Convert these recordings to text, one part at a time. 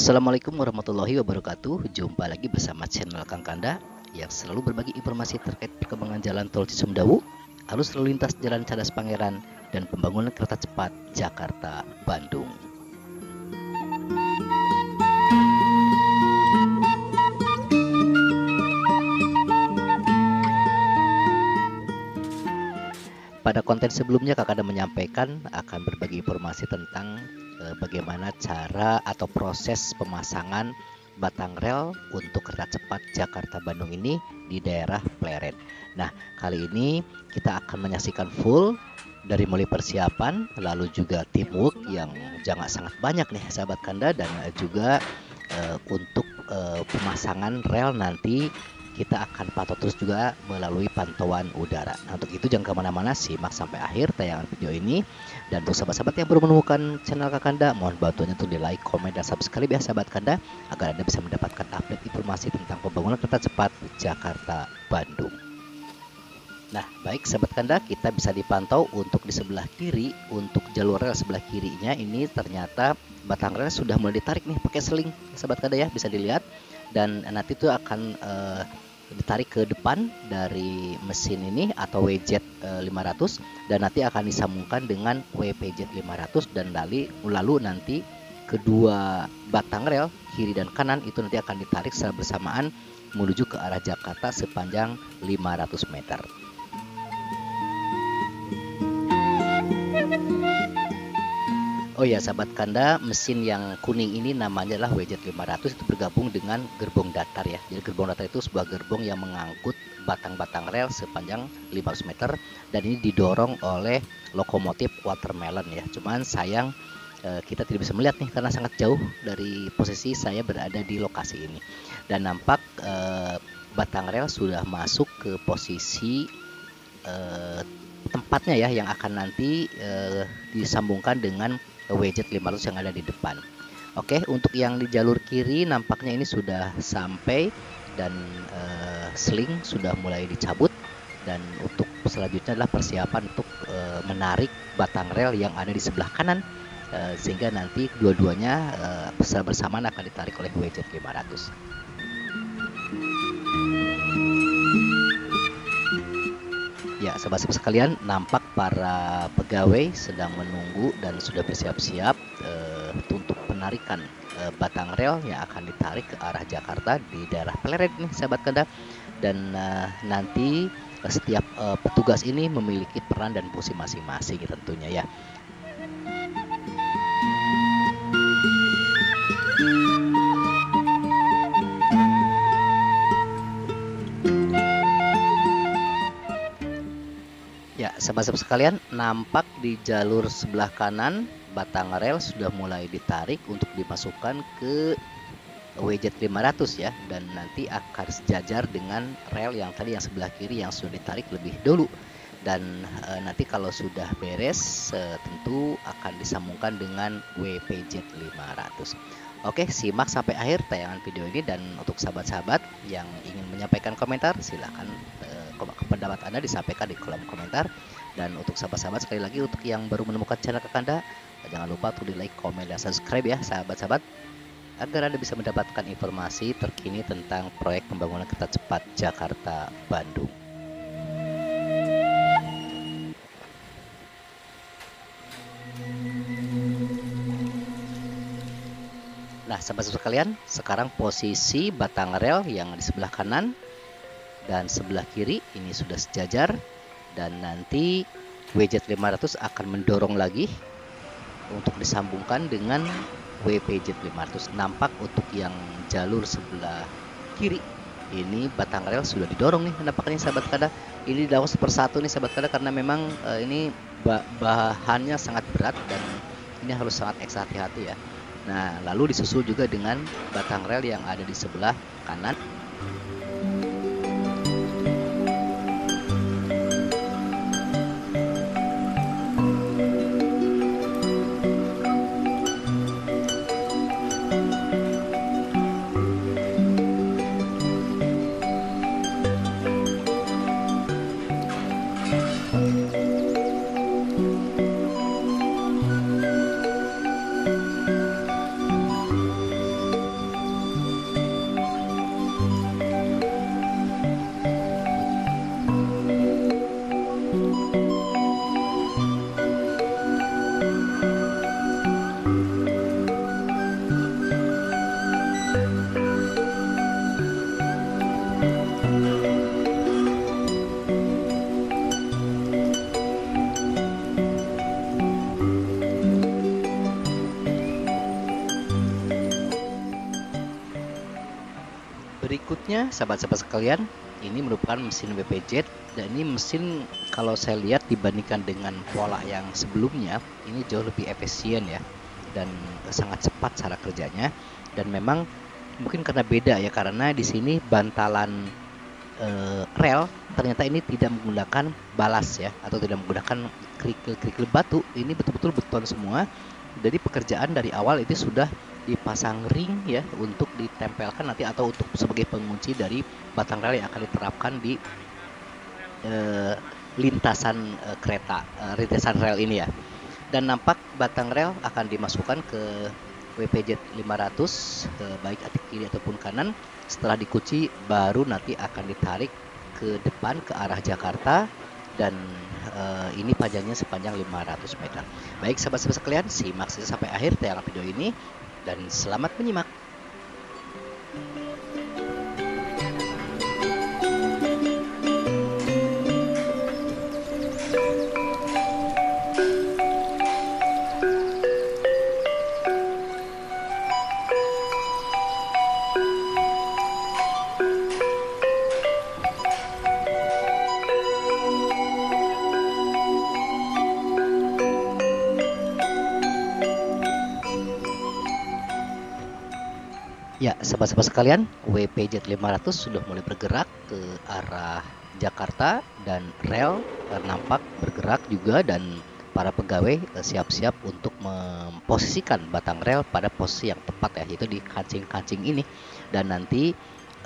Assalamualaikum warahmatullahi wabarakatuh. Jumpa lagi bersama channel Kang Kanda yang selalu berbagi informasi terkait perkembangan jalan tol Cisumdawu, arus lalu lintas Jalan Cadas Pangeran, dan pembangunan kereta cepat Jakarta Bandung. Pada konten sebelumnya Kak Kanda menyampaikan akan berbagi informasi tentang bagaimana cara atau proses pemasangan batang rel untuk kereta cepat Jakarta Bandung ini di daerah Pleret. Nah, kali ini kita akan menyaksikan full dari mulai persiapan, lalu juga teamwork yang sangat banyak nih sahabat Kanda, dan juga untuk pemasangan rel nanti kita akan pantau terus juga melalui pantauan udara. Nah, untuk itu jangan kemana-mana, simak sampai akhir tayangan video ini. Dan untuk sahabat-sahabat yang baru menemukan channel Kak Kanda, mohon bantuannya untuk di like, komen, dan subscribe ya sahabat Kanda, agar Anda bisa mendapatkan update informasi tentang pembangunan kereta cepat Jakarta Bandung. Nah, baik sahabat Kanda, kita bisa dipantau untuk di sebelah kiri, untuk jalur rel sebelah kirinya ini ternyata batang rel sudah mulai ditarik nih pakai seling sahabat Kanda ya, bisa dilihat. Dan nanti itu akan ditarik ke depan dari mesin ini atau WJ 500, dan nanti akan disambungkan dengan WPJ 500, dan lalu nanti kedua batang rel kiri dan kanan itu nanti akan ditarik secara bersamaan menuju ke arah Jakarta sepanjang 500 meter. Oh ya sahabat Kanda, mesin yang kuning ini namanya adalah WJ 500, itu bergabung dengan gerbong datar ya. Jadi gerbong datar itu sebuah gerbong yang mengangkut batang-batang rel sepanjang 500 meter, dan ini didorong oleh lokomotif Watermelon ya. Cuman sayang kita tidak bisa melihat nih karena sangat jauh dari posisi saya berada di lokasi ini. Dan nampak batang rel sudah masuk ke posisi tempatnya ya, yang akan nanti disambungkan dengan WJ 500 yang ada di depan. Oke, untuk yang di jalur kiri nampaknya ini sudah sampai, dan sling sudah mulai dicabut, dan untuk selanjutnya adalah persiapan untuk menarik batang rel yang ada di sebelah kanan, sehingga nanti dua-duanya secara bersamaan akan ditarik oleh WJ 500. Ya, sahabat-sahabat sekalian, nampak para pegawai sedang menunggu dan sudah bersiap-siap untuk penarikan batang rel yang akan ditarik ke arah Jakarta di daerah Pleret nih sahabat Kanda. Dan nanti setiap petugas ini memiliki peran dan fungsi masing-masing tentunya ya. Ya, sahabat-sahabat sekalian, nampak di jalur sebelah kanan batang rel sudah mulai ditarik untuk dimasukkan ke WJ 500 ya, dan nanti akan sejajar dengan rel yang tadi yang sebelah kiri yang sudah ditarik lebih dulu. Dan nanti kalau sudah beres tentu akan disambungkan dengan WPJ 500. Oke, simak sampai akhir tayangan video ini, dan untuk sahabat-sahabat yang ingin menyampaikan komentar silahkan pendapat Anda disampaikan di kolom komentar. Dan untuk sahabat-sahabat, sekali lagi untuk yang baru menemukan channel Kak Kanda, jangan lupa untuk di like, komen, dan subscribe ya sahabat-sahabat, agar Anda bisa mendapatkan informasi terkini tentang proyek pembangunan kereta cepat Jakarta Bandung. Nah sahabat-sahabat sekalian, sekarang posisi batang rel yang di sebelah kanan dan sebelah kiri ini sudah sejajar, dan nanti WJ 500 akan mendorong lagi untuk disambungkan dengan WPJ 500. Nampak untuk yang jalur sebelah kiri ini batang rel sudah didorong nih nampaknya sahabat Kanda. Ini dilakukan persatu nih sahabat Kanda, karena memang ini bahannya sangat berat dan ini harus sangat ekstra hati-hati ya. Nah, lalu disusul juga dengan batang rel yang ada di sebelah kanan. Selanjutnya, sahabat-sahabat sekalian, ini merupakan mesin WPZ, dan ini mesin kalau saya lihat dibandingkan dengan pola yang sebelumnya, ini jauh lebih efisien ya, dan sangat cepat cara kerjanya. Dan memang mungkin karena beda ya, karena di sini bantalan rel ternyata ini tidak menggunakan balas ya, atau tidak menggunakan kerikil batu. Ini betul-betul beton semua. Jadi pekerjaan dari awal itu sudah dipasang ring ya, untuk ditempelkan nanti atau untuk sebagai pengunci dari batang rel yang akan diterapkan di lintasan kereta, rintisan rel ini ya. Dan nampak batang rel akan dimasukkan ke WPZ 500, baik atik kiri ataupun kanan. Setelah dikunci, baru nanti akan ditarik ke depan ke arah Jakarta, dan ini panjangnya sepanjang 500 meter. Baik sahabat-sahabat sekalian, simak saja sampai akhir tayangan video ini, dan selamat menyimak. Ya, sahabat-sahabat sekalian, WPZ 500 sudah mulai bergerak ke arah Jakarta, dan rel nampak bergerak juga, dan para pegawai siap-siap untuk memposisikan batang rel pada posisi yang tepat ya, yaitu di kancing-kancing ini. Dan nanti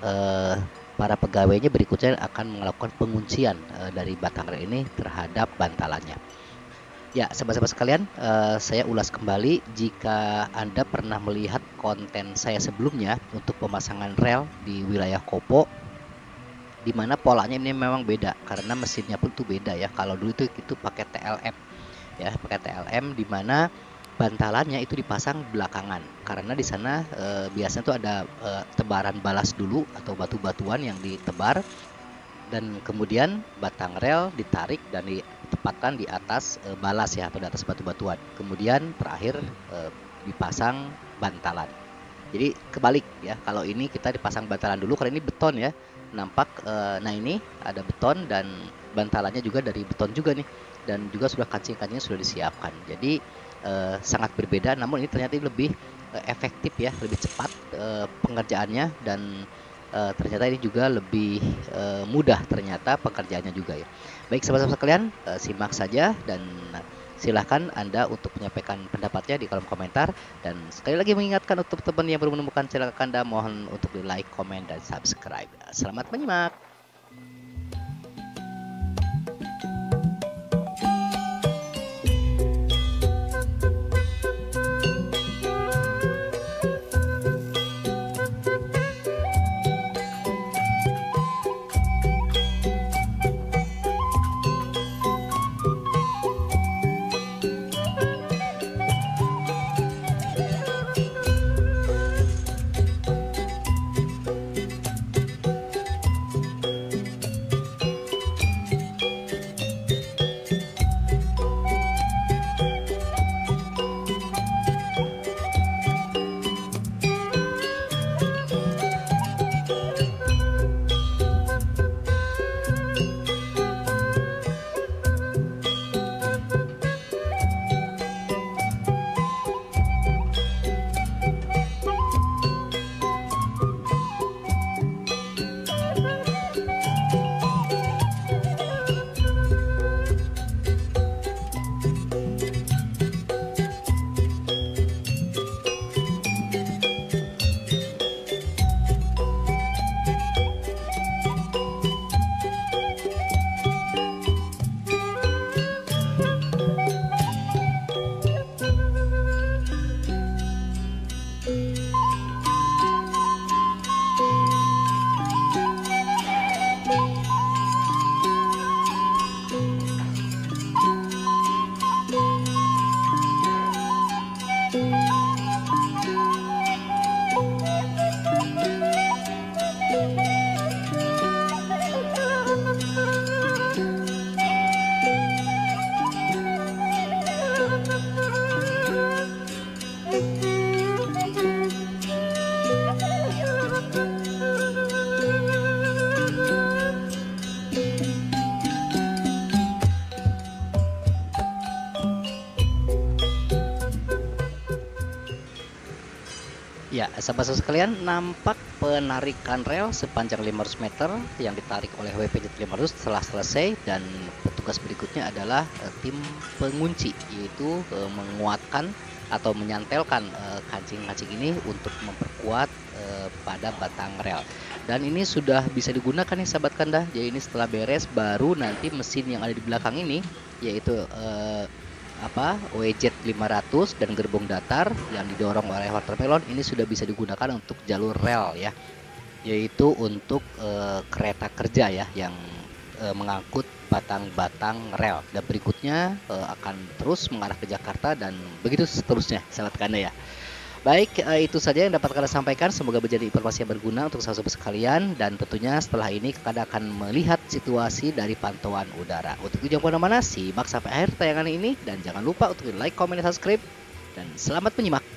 para pegawainya berikutnya akan melakukan penguncian dari batang rel ini terhadap bantalannya. Ya, sahabat-sahabat sekalian, saya ulas kembali. Jika Anda pernah melihat konten saya sebelumnya untuk pemasangan rel di wilayah Kopo, di mana polanya ini memang beda karena mesinnya pun tuh beda ya. Kalau dulu itu pakai TLM ya, pakai TLM, di mana bantalannya itu dipasang belakangan karena di sana biasanya tuh ada tebaran balas dulu atau batu-batuan yang ditebar, dan kemudian batang rel ditarik dan ditempatkan di atas balas ya, atau di atas batu-batuan. Kemudian terakhir dipasang bantalan. Jadi kebalik ya, kalau ini kita dipasang bantalan dulu karena ini beton ya. Nampak nah ini ada beton dan bantalannya juga dari beton juga nih, dan juga sudah kancing-kancingnya sudah disiapkan. Jadi sangat berbeda, namun ini ternyata lebih efektif ya, lebih cepat pengerjaannya, dan ternyata ini juga lebih mudah ternyata pekerjaannya juga ya. Baik sahabat-sahabat sekalian, simak saja, dan silahkan Anda untuk menyampaikan pendapatnya di kolom komentar. Dan sekali lagi mengingatkan untuk teman yang baru menemukan channel Anda, mohon untuk di like, komen, dan subscribe. Selamat menyimak. Ya, sahabat sekalian, nampak penarikan rel sepanjang 500 meter yang ditarik oleh WPJ 500 telah selesai, dan petugas berikutnya adalah tim pengunci, yaitu menguatkan atau menyantelkan kancing-kancing ini untuk memperkuat pada batang rel. Dan ini sudah bisa digunakan nih sahabat Kanda. Jadi ini setelah beres, baru nanti mesin yang ada di belakang ini, yaitu WJ 500 dan gerbong datar yang didorong oleh watermelon ini sudah bisa digunakan untuk jalur rel ya, yaitu untuk kereta kerja ya yang mengangkut batang-batang rel, dan berikutnya akan terus mengarah ke Jakarta dan begitu seterusnya sahabat Kanda ya. Baik, itu saja yang dapat Kakak sampaikan. Semoga menjadi informasi yang berguna untuk sahabat sekalian, dan tentunya setelah ini Kakak akan melihat situasi dari pantauan udara. Untuk jangan kemana-mana, simak sampai akhir tayangan ini, dan jangan lupa untuk like, comment, dan subscribe, dan selamat menyimak.